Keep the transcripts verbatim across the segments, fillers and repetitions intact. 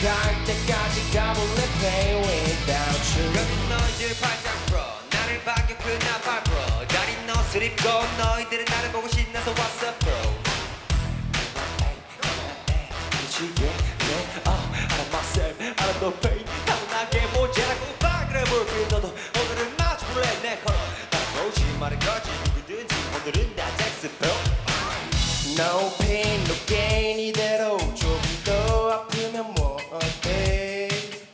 갈 때까지 가볼래 play without you. 여긴 너희들 발짝 풀어 나를 반겨 그 나팔 불어 다린 옷을 입고 너희들은 나를 보고 신나서 왔어 bro. 미치게 네 아 알아 myself 알아 너 pain 타고나게 모자라고 바그려볼게 너도 오늘은 마주볼래 내 컬러 난 오지 말은 거지 누구든지 오늘은 다 잭스표. No pain no gain 이대로 조금 더 아프면 뭐해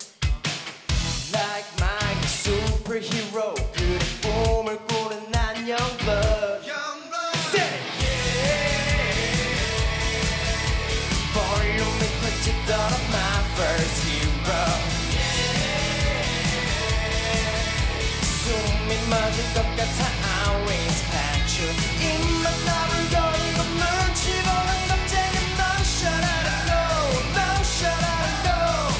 Like my superhero 그래 꿈을 꾸는 난 youngblood Say yeah 볼륨이 퍼지더라 my first hero 숨이 멎을 것 같아 I always patch you 입만 나를 거리고 눈치 보는 겁쟁이 No shut up and go No shut up and go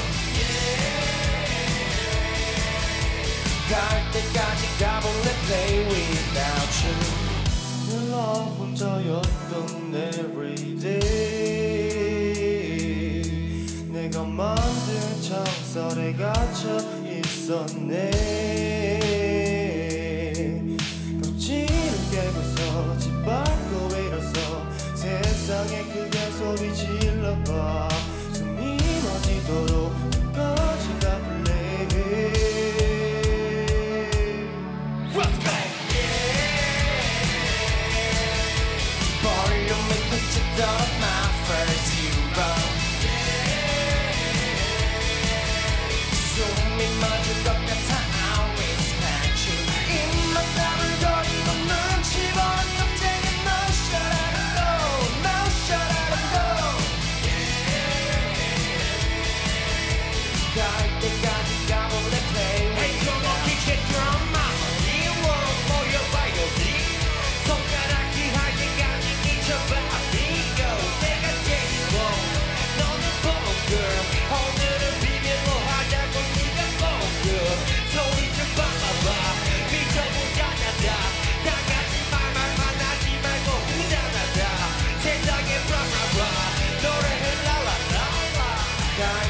갈 때까지 가볼래 play without you 늘 나 혼자였던 everyday 내가 만든 창살에 갇혀 있었네 껍질을 깨고서 집 밖으로 일어서 세상에 크게 소리 질러봐 숨이 멎이도록 끝까지 가볼래 볼륨을 터치던 my first hero 숨이 멎을 것 같아 I always patch you 입만 나불거리고 눈치 보는 겁쟁이 No shut up and go No shut up and go 갈 때까지 가볼래 play Hey come on kick it drum You want 모여봐 여기 손가락이 할 때까지 미쳐봐 amigo 내가 제일 좋아 너는 bomb girl 오늘은 비밀로 하자고 네가 bomb girl 소리 좀 봐봐 미쳐보자냐 다 같이 말말만 하지 말고 후자나다 세상에 blah blah blah 노래를 랄랄랄라